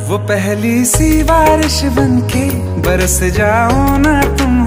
वो पहली सी बारिश बनके बरस जाओ ना तुम